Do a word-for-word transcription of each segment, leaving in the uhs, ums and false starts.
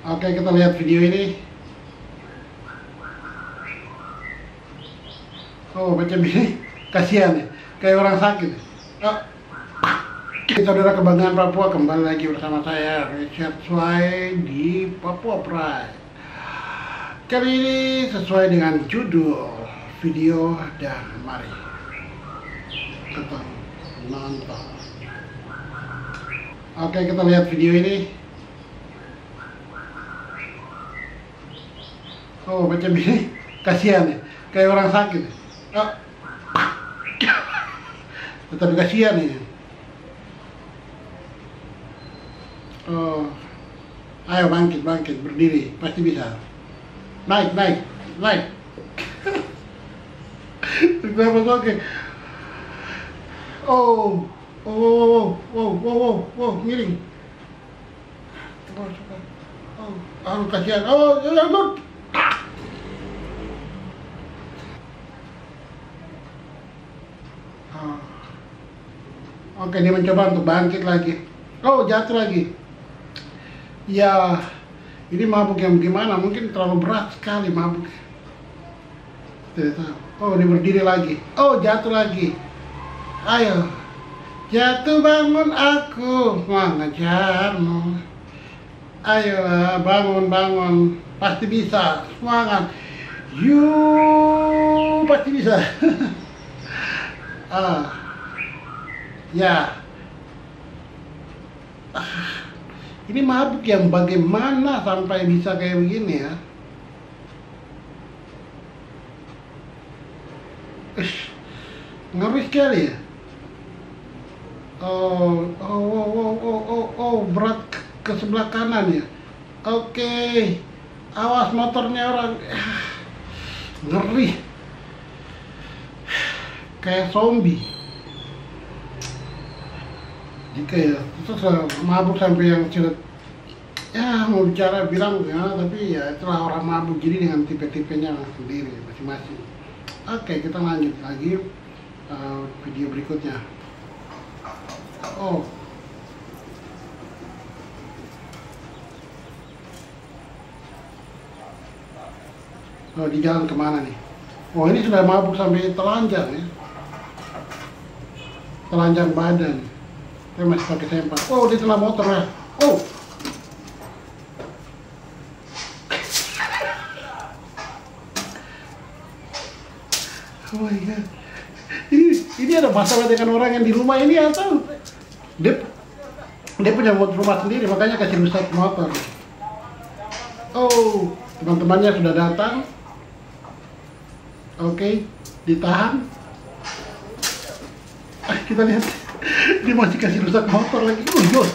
Oke, kita lihat video ini. Oh, macam ini. Kasihan ya, kayak orang sakit. Oh. Saudara kebanggaan Papua, kembali lagi bersama saya Richard Swai di Papua Pride. Kali ini sesuai dengan judul video dan mari kita nonton. Oke, kita lihat video ini. Oh, macam ini. Kasihan ya, kayak orang sakit. Oh. Tetapi kasihan ya. Oh, ayo bangkit, bangkit, berdiri, pasti bisa. Naik, naik, naik. Berapa oke? Oh, oh, oh, oh, oh, oh, oh, miring. Oh, oh, kasihan. Oh, ya, ya, oh. Oke, dia mencoba untuk bangkit lagi. Oh, jatuh lagi. Ya, ini mabuk yang gimana? Mungkin terlalu berat sekali mabuk. Tidak tahu. Oh, ini berdiri lagi. Oh, jatuh lagi. Ayo, jatuh bangun aku mengejarmu. Ayolah, bangun bangun. Pasti bisa. Semangat. You pasti bisa. ah, ya. Ah. Ini mabuk yang bagaimana sampai bisa kayak begini ya? Ish, ngeri sekali ya. Oh, oh, oh, oh, oh, oh, oh, berat ke sebelah kanan ya. Oke, awas motornya orang. Ngeri, kayak zombie. Jika ya, terus mabuk sampai yang sudah ya mau bicara bilang ya, tapi ya itulah orang mabuk, jadi dengan tipe-tipenya sendiri masing-masing. Oke, kita lanjut lagi uh, video berikutnya. Oh, oh di jalan kemana nih? Oh, ini sudah mabuk sampai telanjang ya, telanjang badan. Dia masih pakai sempak. Oh, di tengah motor ya. Oh. Oh my god. Ini ini ada masalah dengan orang yang di rumah ini atau dia dia punya motor rumah sendiri, makanya kasih rusak motor. Oh, teman-temannya sudah datang. Oke, ditahan. Ah, kita lihat. Dia masih kasih rusak motor lagi. Oh, yo.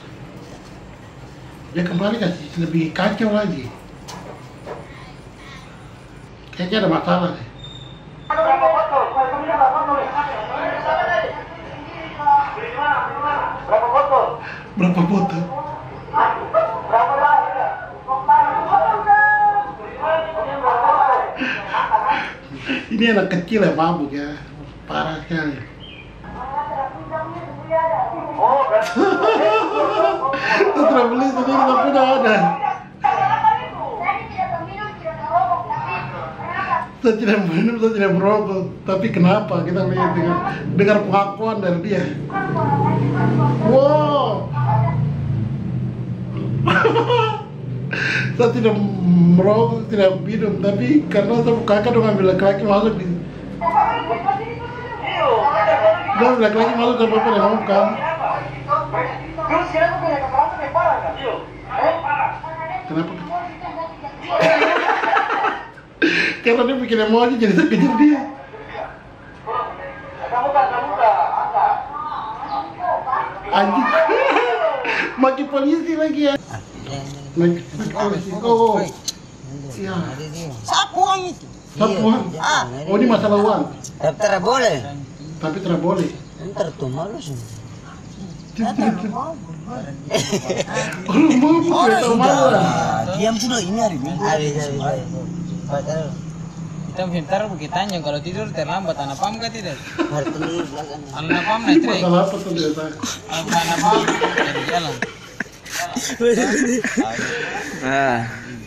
Dia kembali kasih lebih kacau lagi. Kayaknya ada masalah deh. Berapa botol? Berapa botol? Ini anak kecil ya mabuk ya. Parah sekali. Oh, Setelah beli sendiri tapi udah ada. Saya tidak minum, saya tidak merokok. Tapi kenapa? Kita lihat dengan dengar pengakuan dari dia. Wow. Saya tidak merokok, tidak minum, tapi karena saya kakak dong ambil laki-laki masuk di. Dia ambil laki-laki masuk sama apa yang ngomong kan? Kenapa? Karena dia bikin emosi jadi saya kejar dia. Anjing. Maki polisi lagi ya. Maki polisi. Oh. Iya. Sapuan itu. Sapuan. Oh, ini masalah uang. Tapi tidak boleh. Tapi tidak boleh. Ntar tuh malu sih. Orang mabuk ya, tahu malu lah. Diam sudah ini hari ini. Hari hari. Kita pintar begitu tanya kalau tidur terlambat anak pam kah tidak? Harus belakang. Anak pam Ini naik trek. masalah apa tuh dia tahu? Anak pam dari jalan. Nah.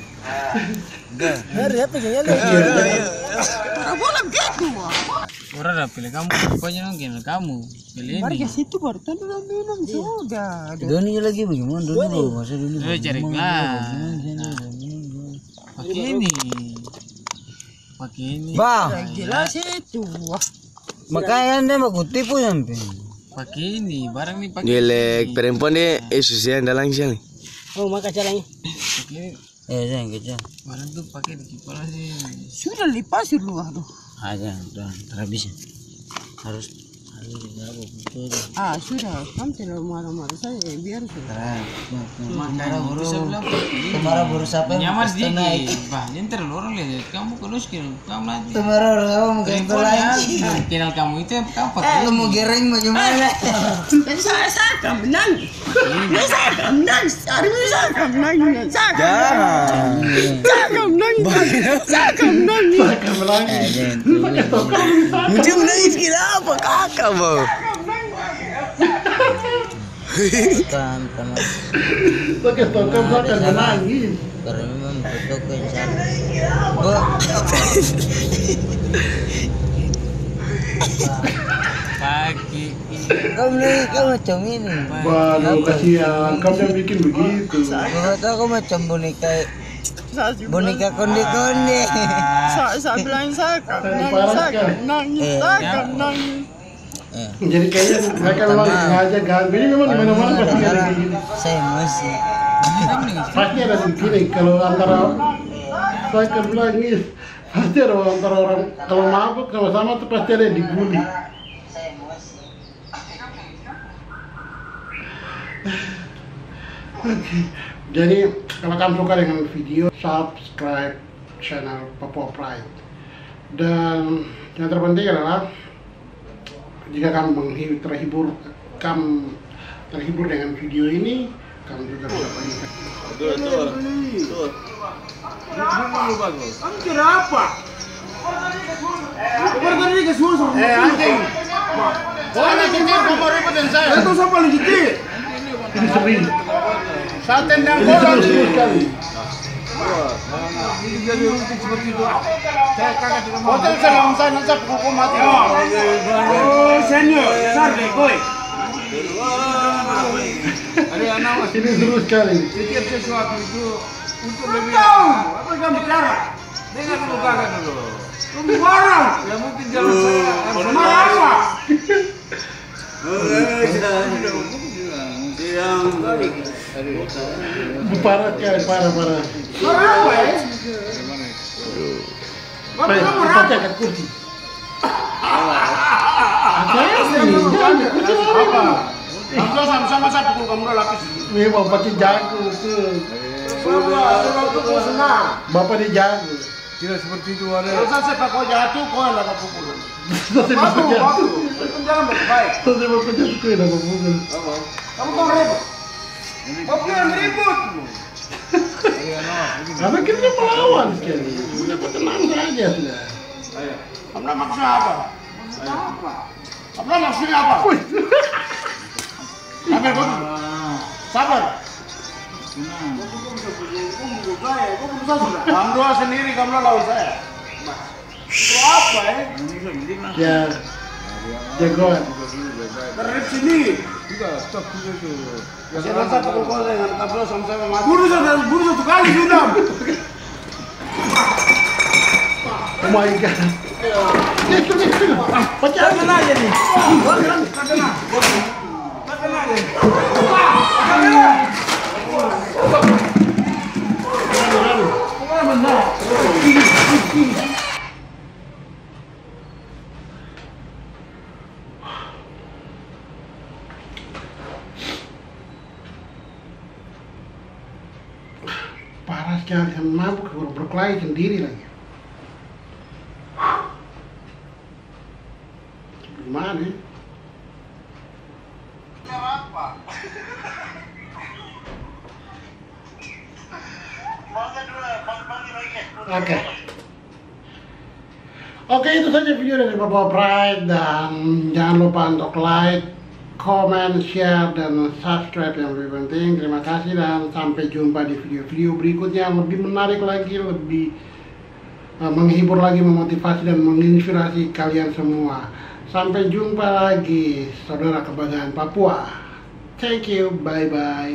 Hari apa kayaknya lu? Bola begitu. Orang udah pilih kamu, pokoknya mungkin kamu pilih ini. Marga situ baru tadi udah bilang sudah. Doni lagi bagaimana? Doni bawa masa dulu. Eh cari gas. Pakai ini. Pakai ini. Bang, Jelas itu. makanya anda mau tipu sampai. Pakai ini, barang nih pakai. Gelek perempuan deh, Yesus ya dalang siang. Oh, maka caranya. Pakai ini. Eh, jangan kecil. Barang tuh pakai di kepala sih. Sudah lipas lu aduh. Aja, udah terhabis. Harus harus berapa betul. Ah, sudah. Kamu tidak marah-marah saya, biar sudah. Marah buru. Bisa bilang Marah buru siapa? nyaman sedikit. Bah, jangan terlalu orang lihat. Kamu kalau skill, kamu nanti. Marah buru mungkin Teleponnya, kenal kamu itu kamu pakai. Lu mau gereng mau gimana? Saya saya akan menang. Saya akan menang. Hari ini saya akan menang. Saya akan Jangan. Saya akan menang. Saya akan menang. Mereka melanggi. Pakai tokang bisa. Macam menangis kira apa kakak mau? Kan teman. Pakai tokang bahkan menangis. Karena memang betul ke sana. Bu. Pakai. Kamu nih, kamu macam ini. Waduh, kasihan. Kamu yang bikin begitu. Kau tahu kamu macam boneka boneka konde-konde. Saya saya bilang saya akan menang. Parah Saya akan sekali. menang. Saya akan menang. Eh. Jadi kayaknya mereka memang sengaja ganggu. Ini memang di mana-mana pasti ada kayak gini. Saya masih. Pasti ada di kiri. Kalau antara saya akan bilang ini pasti ada antara orang kalau mabuk sama-sama tuh pasti ada yang dibully. Oke. Jadi kalau kamu suka dengan video, subscribe channel Papua Pride. Dan yang terpenting adalah jika kamu menghibur, terhibur, kamu terhibur dengan video ini, kamu juga bisa bagikan. Betul, betul. Betul. Dulu bagus. Kamu kira apa? Kamu tadi ke susu. Eh, anjing. Oh, anjing kamu ribut dengan saya. Itu siapa lagi gede? Ini sering. Saya tendang Ini bola. seru sekali. Ini jadi rutin seperti itu. Saya kagak tidak mau. Hotel saya langsung saya nanti pukul mati. Oh, senior, besar deh, koi. Ada anak mas. Ini seru sekali. Setiap sesuatu itu untuk lebih. Tahu, apa yang bicara? Dengar dulu kakak dulu. Tunggu barang. Ya mungkin jalan saya. Marah apa? Parah sekali, parah, parah. Marah apa ya? Bapak Baik, kamu kita marah. cek kursi. Apa ini? Jangan kursi apa? Kamu sama-sama saya pukul kamu udah lapis. Ini bapak dia jago tuh. Sudah pukul senang. Bapak dia jago. Tidak seperti itu ada. Kalau saya sepak kau jatuh, kau yang dapat pukul. Nanti bapak Bagus, jatuh. bagus. Itu jangan baik. Nanti bapak jatuh kau yang dapat pukul. Kamu kau ribut. Kamu yang ribut. Karena kita melawan sekali. Udah tenang saja sudah. Kamu maksudnya apa? Kamu maksudnya apa? Sabar, kau. Sabar. Kamu dua sendiri, kamu lawan saya. Itu apa ya? Ya, jagoan. Terip sini. Sudah, stop dulu itu. Masih rasa pukul kau dengan kabel sama-sama mati. Buru sudah, buru satu kali sudah. Oh my god. Itu, itu. Baca Kena aja nih. Kena. Kena. Kena aja. parah sekali, yang mabuk baru berkelahi sendiri lagi. Gimana ya? Oke. Oke, itu saja video dari Bapak Pride, dan jangan lupa untuk like, comment, share, dan subscribe yang lebih penting. Terima kasih dan sampai jumpa di video-video berikutnya yang lebih menarik lagi, lebih uh, menghibur lagi, memotivasi dan menginspirasi kalian semua. Sampai jumpa lagi, saudara kebanggaan Papua. Thank you, bye-bye.